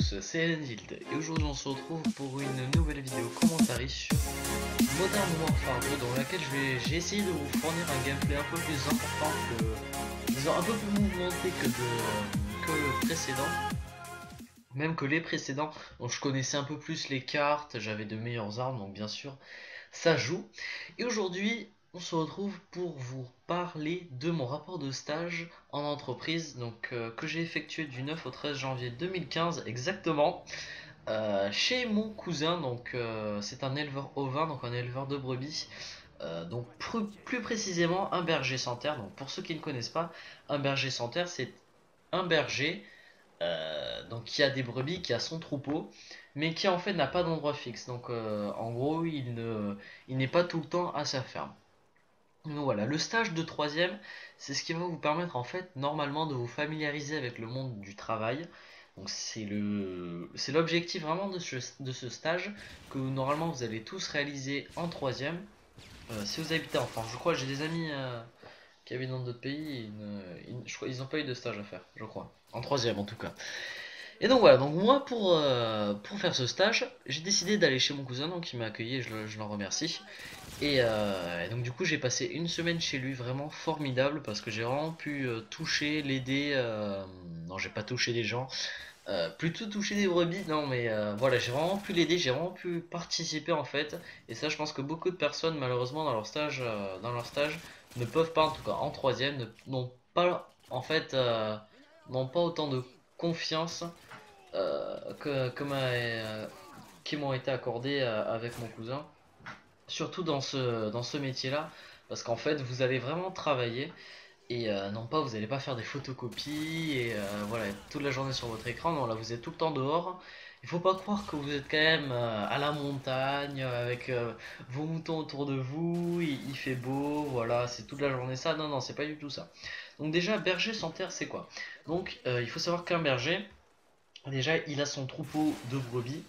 tous, c'est Enzild et aujourd'hui on se retrouve pour une nouvelle vidéo commentaire sur Modern Warfare 2 dans laquelle j'ai essayé de vous fournir un gameplay un peu plus important que, disons un peu plus mouvementé que le précédent, même que les précédents. Donc je connaissais un peu plus les cartes, j'avais de meilleures armes, donc bien sûr ça joue. Et aujourd'hui, on se retrouve pour vous parler de mon rapport de stage en entreprise, donc que j'ai effectué du 9 au 13 janvier 2015 exactement, chez mon cousin. Donc c'est un éleveur ovin, donc un éleveur de brebis. Donc plus précisément un berger sans terre. Donc pour ceux qui ne connaissent pas, un berger sans terre, c'est un berger donc qui a des brebis, qui a son troupeau, mais qui en fait n'a pas d'endroit fixe. Donc en gros, il n'est pas tout le temps à sa ferme. Donc voilà, le stage de troisième, c'est ce qui va vous permettre en fait normalement de vous familiariser avec le monde du travail. Donc c'est l'objectif vraiment de ce stage que normalement vous allez tous réaliser en troisième. Si vous habitez en France, je crois, j'ai des amis qui habitent dans d'autres pays, je crois, ils n'ont pas eu de stage à faire, je crois. En troisième en tout cas. Et donc voilà, donc moi pour faire ce stage, j'ai décidé d'aller chez mon cousin, donc il m'a accueilli et je l'en remercie. Et donc du coup j'ai passé une semaine chez lui, vraiment formidable, parce que j'ai vraiment pu toucher, l'aider, non j'ai pas touché des gens, plutôt toucher des brebis, non mais voilà, j'ai vraiment pu l'aider, j'ai vraiment pu participer en fait. Et ça je pense que beaucoup de personnes malheureusement dans leur stage ne peuvent pas, en tout cas en troisième, n'ont pas en fait, n'ont pas autant de confiance qui m'ont été accordés avec mon cousin, surtout dans ce métier-là, parce qu'en fait, vous allez vraiment travailler et non pas, vous n'allez pas faire des photocopies et voilà, être toute la journée sur votre écran. Non, là, vous êtes tout le temps dehors. Il faut pas croire que vous êtes quand même à la montagne avec vos moutons autour de vous, il fait beau, voilà, c'est toute la journée ça. Non, non, c'est pas du tout ça. Donc déjà, berger sans terre, c'est quoi? Donc, il faut savoir qu'un berger, déjà, il a son troupeau de brebis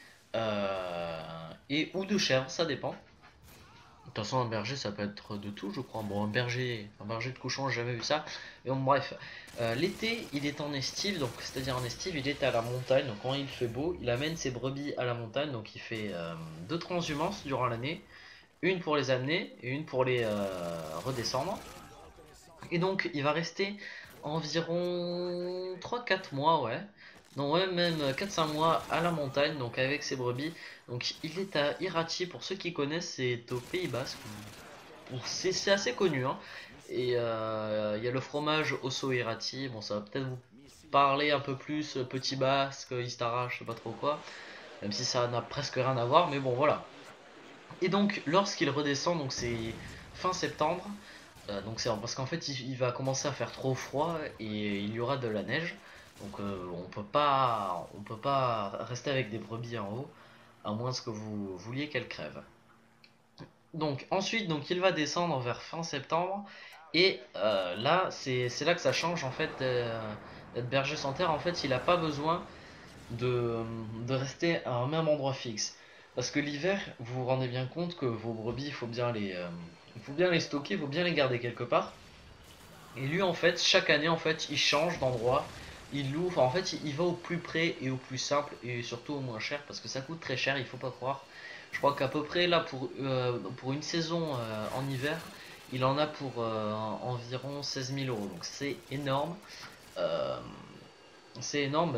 et ou de chèvres, ça dépend. De toute façon, un berger, ça peut être de tout, je crois. Bon, un berger de cochon, j'ai jamais vu ça. Mais bon, bref, l'été, il est en estive, donc c'est-à-dire en estive, il est à la montagne. Donc quand il fait beau, il amène ses brebis à la montagne. Donc il fait deux transhumances durant l'année, une pour les amener et une pour les redescendre. Et donc, il va rester environ 3 4 mois, ouais. Non, ouais, même 4 5 mois à la montagne, donc avec ses brebis. Donc, il est à Irati, pour ceux qui connaissent, c'est au Pays Basque. C'est assez connu, hein. Et il y a le fromage Osso Irati. Bon, ça va peut-être vous parler un peu plus Petit Basque, Istara, je sais pas trop quoi. Même si ça n'a presque rien à voir, mais bon, voilà. Et donc, lorsqu'il redescend, donc c'est fin septembre. Donc c'est parce qu'en fait il va commencer à faire trop froid et il y aura de la neige. Donc on peut pas rester avec des brebis en haut, à moins que vous vouliez qu'elles crèvent. Donc ensuite donc il va descendre vers fin septembre et là c'est là que ça change en fait d'être berger sans terre. En fait il n'a pas besoin de, de rester à un même endroit fixe. Parce que l'hiver, vous vous rendez bien compte que vos brebis, il faut bien les stocker, il faut bien les garder quelque part. Et lui, en fait, chaque année, en fait, il change d'endroit. Il loue, enfin, en fait, il va au plus près et au plus simple et surtout au moins cher parce que ça coûte très cher, il faut pas croire. Je crois qu'à peu près là, pour une saison en hiver, il en a pour environ 16 000 euros. Donc Euh, c'est énorme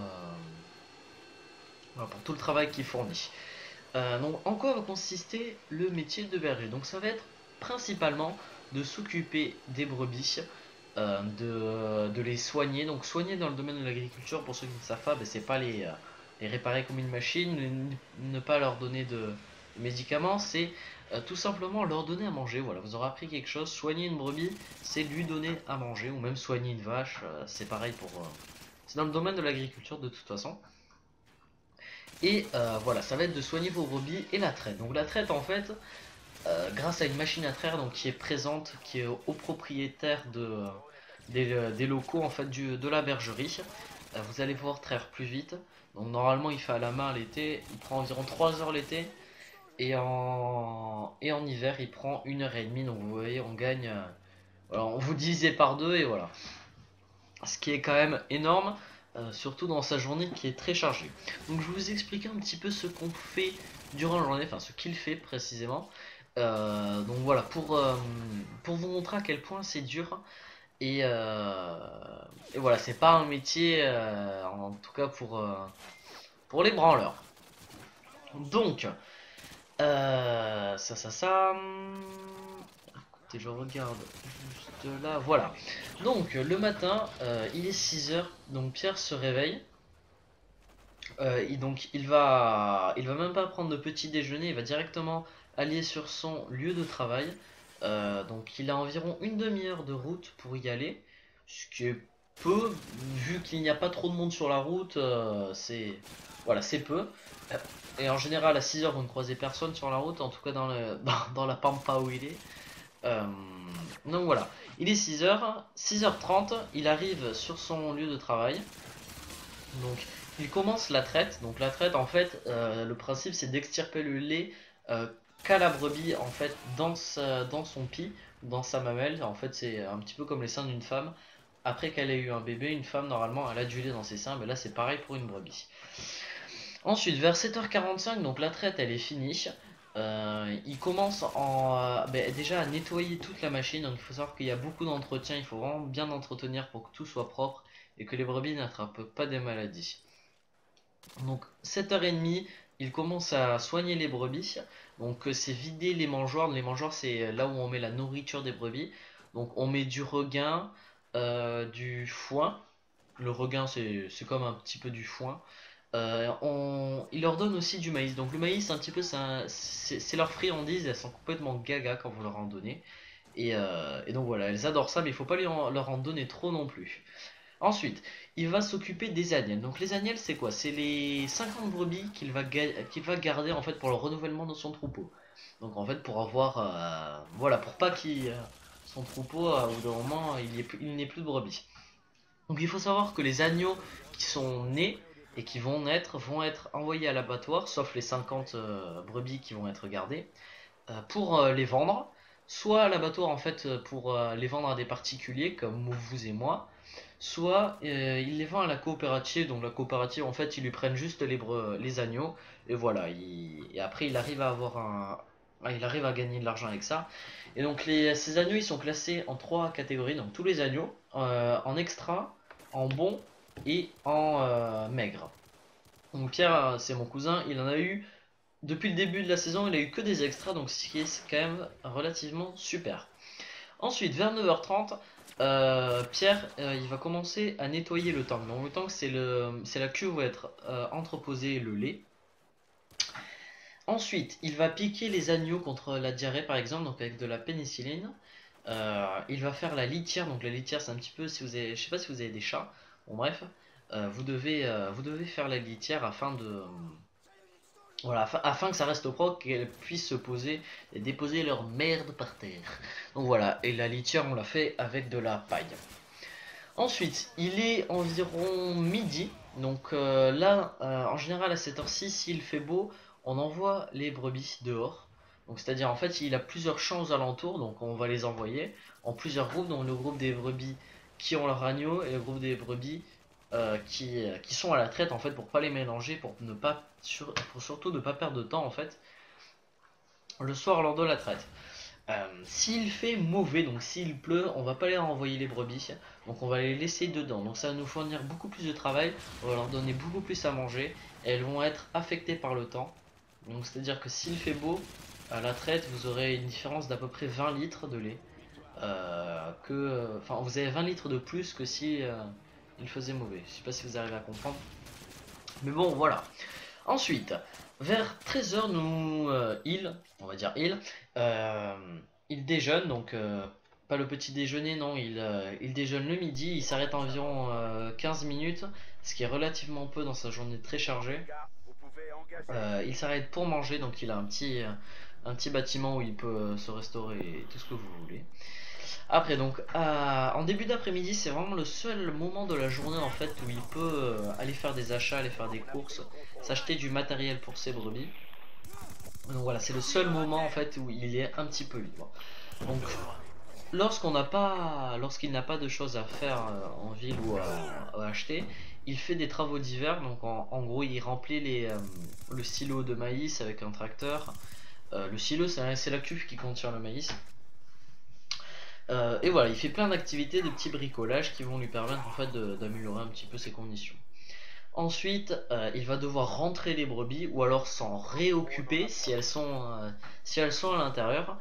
voilà, pour tout le travail qu'il fournit. Donc, en quoi va consister le métier de berger? Donc, ça va être principalement de s'occuper des brebis, de les soigner. Donc, soigner dans le domaine de l'agriculture, pour ceux qui ne savent pas, ben, c'est pas les réparer comme une machine, ne pas leur donner de médicaments, c'est tout simplement leur donner à manger. Voilà, vous aurez appris quelque chose. Soigner une brebis, c'est lui donner à manger, ou même soigner une vache, c'est pareil pour. C'est dans le domaine de l'agriculture de toute façon. Et voilà, ça va être de soigner vos brebis et la traite. Donc la traite en fait, grâce à une machine à traire donc, qui est présente, qui est au propriétaire des locaux en fait de la bergerie, vous allez pouvoir traire plus vite. Donc normalement il fait à la main l'été, il prend environ 3 heures l'été. Et en hiver il prend 1 heure et demie. Donc vous voyez on gagne, voilà, on vous divisez par deux et voilà. Ce qui est quand même énorme. surtout dans sa journée qui est très chargée. Donc je vais vous expliquer un petit peu ce qu'on fait durant la journée, enfin ce qu'il fait précisément. Donc voilà, pour vous montrer à quel point c'est dur. Et voilà, c'est pas un métier, en tout cas pour les branleurs. Donc, ça. Écoutez, je regarde juste là, voilà. Donc, le matin, il est 6 heures, donc Pierre se réveille. Donc, il va même pas prendre de petit déjeuner, il va directement aller sur son lieu de travail. Donc, il a environ une demi-heure de route pour y aller, ce qui est peu, vu qu'il n'y a pas trop de monde sur la route, voilà, c'est peu. Et en général, à 6 heures, vous ne croisez personne sur la route, en tout cas dans la pampa où il est. Euh, donc voilà, il est 6 heures, 6h30, il arrive sur son lieu de travail. Donc il commence la traite. Donc la traite, en fait, le principe c'est d'extirper le lait qu'a la brebis en fait dans son pis, dans sa mamelle. En fait, c'est un petit peu comme les seins d'une femme. Après qu'elle ait eu un bébé, une femme normalement elle a du lait dans ses seins, mais là c'est pareil pour une brebis. Ensuite, vers 7h45, donc la traite elle est finie. Il commence déjà à nettoyer toute la machine. Donc il faut savoir qu'il y a beaucoup d'entretien, il faut vraiment bien entretenir pour que tout soit propre et que les brebis n'attrapent pas des maladies. Donc 7h30, il commence à soigner les brebis. Donc c'est vider les mangeoires. Les mangeoires, c'est là où on met la nourriture des brebis. Donc on met du regain, du foin. Le regain, c'est comme un petit peu du foin. Il leur donne aussi du maïs. Donc le maïs, un petit peu, c'est leur friandise. Elles sont complètement gaga quand vous leur en donnez. Et donc voilà, elles adorent ça, mais il faut pas leur en donner trop non plus. Ensuite, il va s'occuper des agnelles. Donc les agnelles, c'est quoi? C'est les 50 brebis qu'il va garder en fait pour le renouvellement de son troupeau. Donc en fait pour avoir, voilà, pour pas qu'il son troupeau, au bout d'un moment, il n'ait plus de brebis. Donc il faut savoir que les agneaux qui sont nés et qui vont naître vont être envoyés à l'abattoir, sauf les 50 brebis qui vont être gardées, pour les vendre. Soit à l'abattoir en fait pour les vendre à des particuliers comme vous et moi, soit il les vend à la coopérative. Donc la coopérative en fait ils lui prennent juste les agneaux et voilà. Et après il arrive à il arrive à gagner de l'argent avec ça. Et donc ces agneaux ils sont classés en 3 catégories. Donc tous les agneaux en extra, en bon et en maigre. Donc Pierre, c'est mon cousin, il en a eu depuis le début de la saison, il a eu que des extras, donc ce qui est quand même relativement super. Ensuite, vers 9h30, Pierre, il va commencer à nettoyer le tank. Donc le tank, c'est la cuve où va être entreposé le lait. Ensuite, il va piquer les agneaux contre la diarrhée, par exemple, donc avec de la pénicilline. Il va faire la litière. Donc la litière, c'est un petit peu, si vous avez, je sais pas si vous avez des chats. Bon bref, vous devez faire la litière afin de voilà, afin que ça reste propre, qu'elles puissent se poser et déposer leur merde par terre. Donc voilà, et la litière on l'a fait avec de la paille. Ensuite, il est environ midi, donc là, en général à cette heure-ci, s'il fait beau, on envoie les brebis dehors. Donc c'est-à-dire en fait, il a plusieurs champs aux alentours, donc on va les envoyer en plusieurs groupes, donc le groupe des brebis qui ont leur agneau et le groupe des brebis qui sont à la traite en fait pour pas les mélanger, pour surtout ne pas perdre de temps en fait le soir lors de la traite. S'il fait mauvais, donc s'il pleut, on va pas les renvoyer les brebis, donc on va les laisser dedans. Donc ça va nous fournir beaucoup plus de travail, on va leur donner beaucoup plus à manger et elles vont être affectées par le temps. Donc c'est à dire que s'il fait beau à la traite, vous aurez une différence d'à peu près 20 litres de lait. Enfin vous avez 20 litres de plus que si il faisait mauvais. Je sais pas si vous arrivez à comprendre. Mais bon, voilà. Ensuite, vers 13h, on va dire il déjeune, donc pas le petit déjeuner, non, il déjeune le midi, il s'arrête environ 15 minutes, ce qui est relativement peu dans sa journée très chargée. Il s'arrête pour manger, donc il a un petit bâtiment où il peut se restaurer et tout ce que vous voulez. Après donc en début d'après-midi c'est vraiment le seul moment de la journée en fait où il peut aller faire des achats, aller faire des courses, s'acheter du matériel pour ses brebis. Donc voilà, c'est le seul moment en fait où il est un petit peu libre. Donc lorsqu'il n'a pas de choses à faire en ville ou à acheter, il fait des travaux divers. Donc en gros il remplit le silo de maïs avec un tracteur. Le silo c'est la cuve qui contient le maïs. Et voilà, il fait plein d'activités, de petits bricolages qui vont lui permettre en fait d'améliorer un petit peu ses conditions. Ensuite, il va devoir rentrer les brebis ou alors s'en réoccuper si elles sont à l'intérieur.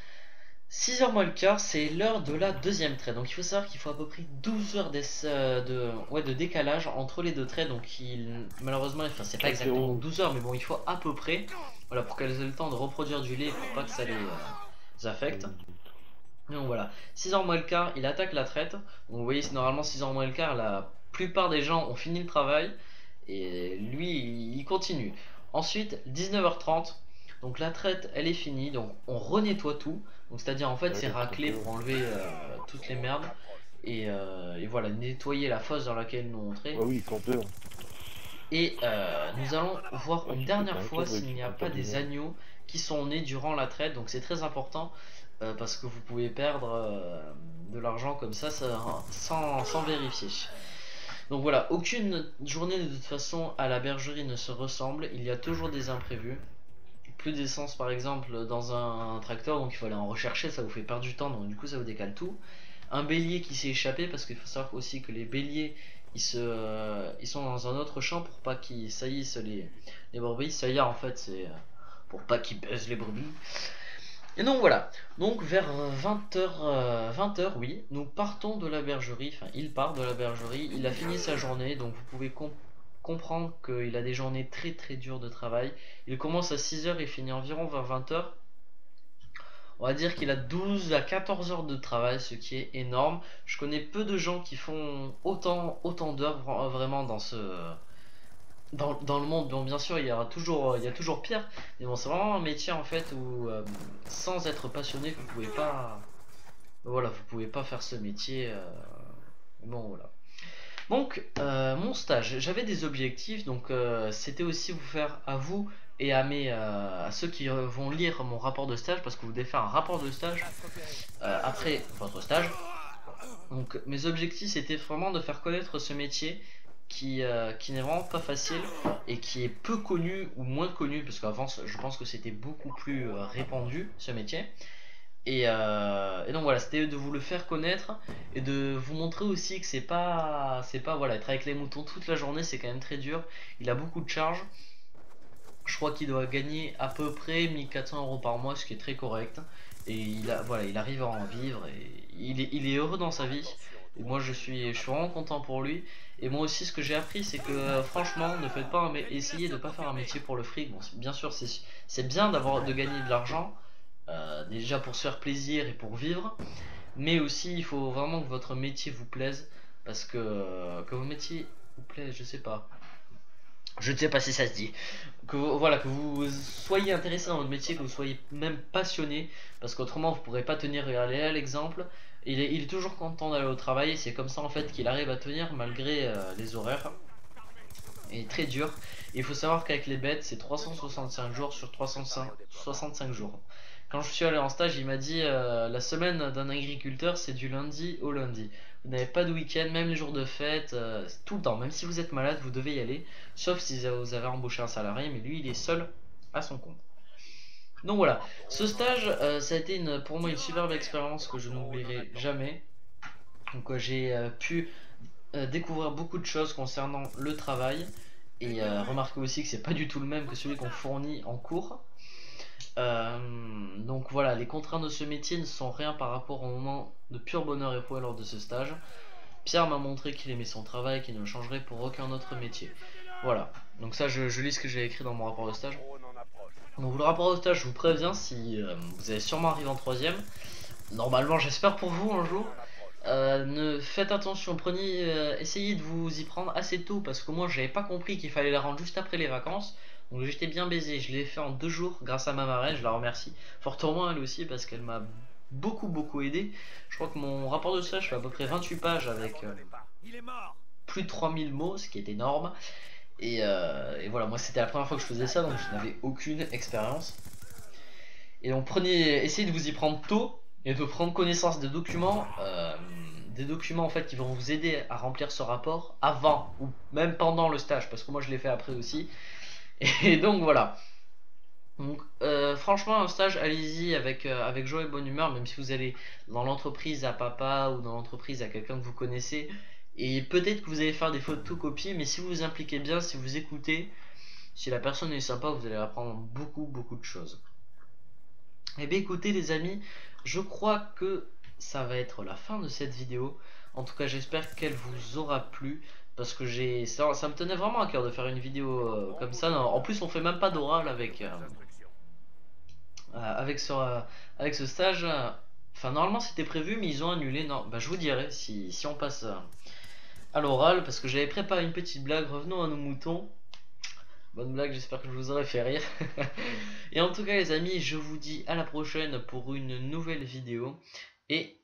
6h moins le quart, c'est l'heure de la deuxième traite. Donc il faut savoir qu'il faut à peu près 12 heures de décalage entre les deux traits. Donc malheureusement, enfin, c'est pas exactement 12 heures, mais bon, il faut à peu près, voilà, pour qu'elles aient le temps de reproduire du lait pour pas que ça les affecte. Donc voilà, 6h moins le quart, il attaque la traite. Donc vous voyez, c'est normalement 6h moins le quart, la plupart des gens ont fini le travail. Et lui, il continue. Ensuite, 19h30, donc la traite, elle est finie. Donc on renettoie tout. Donc c'est-à-dire en fait, c'est raclé pour enlever toutes les merdes. Et voilà, nettoyer la fosse dans laquelle nous entrons. Ah oui, compteur. Et nous allons voir une dernière fois s'il n'y a pas des agneaux qui sont nés durant la traite. Donc c'est très important parce que vous pouvez perdre de l'argent comme ça sans vérifier. Donc voilà, aucune journée de toute façon à la bergerie ne se ressemble. Il y a toujours des imprévus. Plus d'essence par exemple dans un tracteur, donc il faut aller en rechercher, ça vous fait perdre du temps, donc du coup ça vous décale tout. Un bélier qui s'est échappé, parce qu'il faut savoir aussi que les béliers ils sont dans un autre champ pour pas qu'ils saillissent les brebis. Saillir en fait c'est pour pas qu'ils baisent les brebis. Et donc voilà, donc vers 20h, oui, nous partons de la bergerie, enfin il part de la bergerie, il a fini sa journée, donc vous pouvez comprendre qu'il a des journées très très dures de travail. Il commence à 6h et finit environ vers 20h. On va dire qu'il a 12 à 14 heures de travail, ce qui est énorme. Je connais peu de gens qui font autant d'heures vraiment dans le monde. Bon, bien sûr, il y a toujours pire, mais bon, c'est vraiment un métier en fait où sans être passionné, vous pouvez pas, voilà, vous pouvez pas faire ce métier. Bon, voilà. Donc, mon stage, j'avais des objectifs, donc c'était aussi vous faire à vous et à ceux qui vont lire mon rapport de stage, parce que vous devez faire un rapport de stage après votre stage. Donc, mes objectifs, c'était vraiment de faire connaître ce métier qui n'est vraiment pas facile et qui est peu connu ou moins connu, parce qu'avant je pense que c'était beaucoup plus répandu ce métier. Et donc voilà, c'était de vous le faire connaître et de vous montrer aussi que c'est pas voilà, être avec les moutons toute la journée, c'est quand même très dur. Il a beaucoup de charges. Je crois qu'il doit gagner à peu près 1400 € par mois, ce qui est très correct. Et voilà, il arrive à en vivre et il est heureux dans sa vie. Et moi je suis vraiment content pour lui. Et moi aussi ce que j'ai appris c'est que franchement ne faites pas essayez de pas faire un métier pour le fric. Bon, bien sûr c'est bien de gagner de l'argent, déjà pour se faire plaisir et pour vivre. Mais aussi il faut vraiment que votre métier vous plaise. Parce que vos métiers vous plaisent, je sais pas. Je ne sais pas si ça se dit. Voilà, que vous soyez intéressé dans votre métier, que vous soyez même passionné, parce qu'autrement vous ne pourrez pas tenir. Regardez là l'exemple, il est toujours content d'aller au travail, c'est comme ça en fait qu'il arrive à tenir malgré les horaires. Et très dur. Et il faut savoir qu'avec les bêtes c'est 365 jours sur 365 jours. Quand je suis allé en stage, il m'a dit la semaine d'un agriculteur c'est du lundi au lundi. Vous n'avez pas de week-end, même les jours de fête, tout le temps. Même si vous êtes malade, vous devez y aller. Sauf si vous avez embauché un salarié, mais lui il est seul à son compte. Donc voilà, ce stage, ça a été pour moi une superbe expérience que je n'oublierai jamais. Donc j'ai pu découvrir beaucoup de choses concernant le travail. Et remarquez aussi que c'est pas du tout le même que celui qu'on fournit en cours. Donc voilà, les contraintes de ce métier ne sont rien par rapport au moment de pur bonheur éprouvé lors de ce stage. Pierre m'a montré qu'il aimait son travail, qu'il ne le changerait pour aucun autre métier. Voilà, donc ça je lis ce que j'ai écrit dans mon rapport de stage. Donc le rapport de stage, je vous préviens, si vous allez sûrement arriver en 3ème, normalement j'espère pour vous un jour, faites attention, essayez de vous y prendre assez tôt, parce que moi j'avais pas compris qu'il fallait la rendre juste après les vacances. Donc j'étais bien baisé, je l'ai fait en 2 jours grâce à ma marraine, je la remercie fortement elle aussi parce qu'elle m'a beaucoup aidé. Je crois que mon rapport de stage fait à peu près 28 pages avec plus de 3000 mots, ce qui est énorme. Et voilà, moi c'était la première fois que je faisais ça, donc je n'avais aucune expérience. Et donc essayez de vous y prendre tôt et de prendre connaissance des documents des documents en fait qui vont vous aider à remplir ce rapport avant ou même pendant le stage, parce que moi je l'ai fait après aussi. Et donc voilà. Donc franchement un stage, allez-y avec joie et bonne humeur, même si vous allez dans l'entreprise à papa ou dans l'entreprise à quelqu'un que vous connaissez. Et peut-être que vous allez faire des photocopies, mais si vous vous impliquez bien, si vous écoutez, si la personne est sympa, vous allez apprendre beaucoup de choses. Et bien écoutez les amis, je crois que ça va être la fin de cette vidéo. En tout cas j'espère qu'elle vous aura plu. Parce que ça me tenait vraiment à cœur de faire une vidéo comme ça. Non, en plus on fait même pas d'oral avec ce stage. Enfin normalement c'était prévu mais ils ont annulé. Non, bah je vous dirai si on passe à l'oral. Parce que j'avais préparé une petite blague. Revenons à nos moutons. Bonne blague, j'espère que je vous aurai fait rire. Et en tout cas les amis, je vous dis à la prochaine pour une nouvelle vidéo. Et